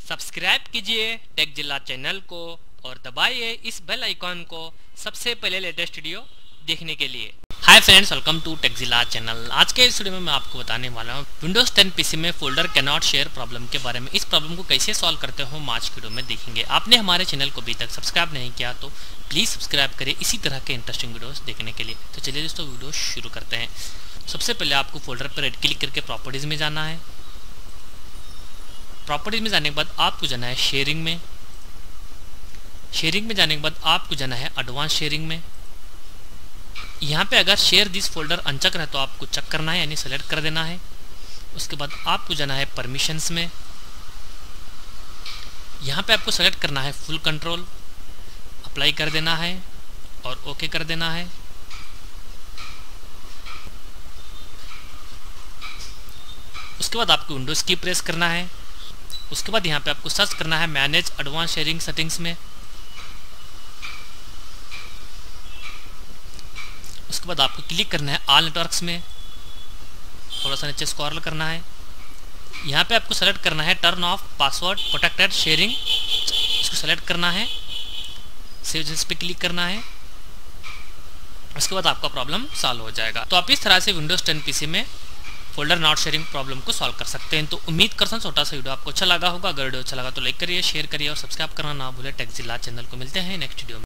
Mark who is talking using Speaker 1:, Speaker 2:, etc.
Speaker 1: Subscribe कीजिए take Zila channel को और दबाइए इस बेल आइकॉन को सबसे पहले लेटेस्ट वीडियो देखने के लिए। Hi friends, welcome to tech Zila channel. आज के इस वीडियो में मैं आपको बताने वाला हूँ विंडोज 10 पीसी में folder can not share problem के बारे में। इस प्रॉब्लम को कैसे सॉल्व करते हो हम आज की वीडियो में देखेंगे। आपने हमारे चैनल को अभी तक सब्सक्राइब नहीं किया तो प्लीज़ सब्सक्राइब करें इसी तरह के इंटरेस्टिंग वीडियोज़ देखने के लिए। तो चलिए दोस्तों वीडियो शुरू करते हैं। सबसे पहले आपको फोल्डर पर राइट क्लिक करके प्रॉपर्टीज़ में जाना है। प्रॉपर्टीज में जाने के बाद आपको जाना है शेयरिंग में। शेयरिंग में जाने के बाद आपको जाना है एडवांस शेयरिंग में। यहाँ पे अगर शेयर दिस फोल्डर अनचेक है तो आपको चेक करना है यानी सेलेक्ट कर देना है। उसके बाद आपको जाना है परमिशंस में। यहाँ पे आपको सेलेक्ट करना है फुल कंट्रोल, अप्लाई कर देना है और ओके कर देना है। उसके बाद आपको विंडोज की प्रेस करना है। उसके बाद यहाँ पे आपको सर्च करना है मैनेज एडवांस शेयरिंग सेटिंग्स में। उसके बाद आपको क्लिक करना है ऑल नेटवर्क्स में, थोड़ा सा नीचे स्क्रॉल करना है। यहाँ पे आपको सेलेक्ट करना है turn off password protected sharing, इसको सेलेक्ट करना है, सेव चेंजेस पे क्लिक करना है। उसके बाद आपका प्रॉब्लम सॉल्व हो जाएगा। तो आप इस तरह से विंडोज 10 पीसी में फोल्डर नॉट शेयरिंग प्रॉब्लम को सॉल्व कर सकते हैं। तो उम्मीद करता हूं छोटा सा वीडियो आपको अच्छा लगा होगा। अगर वीडियो अच्छा लगा तो लाइक करिए, शेयर करिए और सब्सक्राइब करना ना भूले टेक जिला चैनल को। मिलते हैं नेक्स्ट वीडियो में।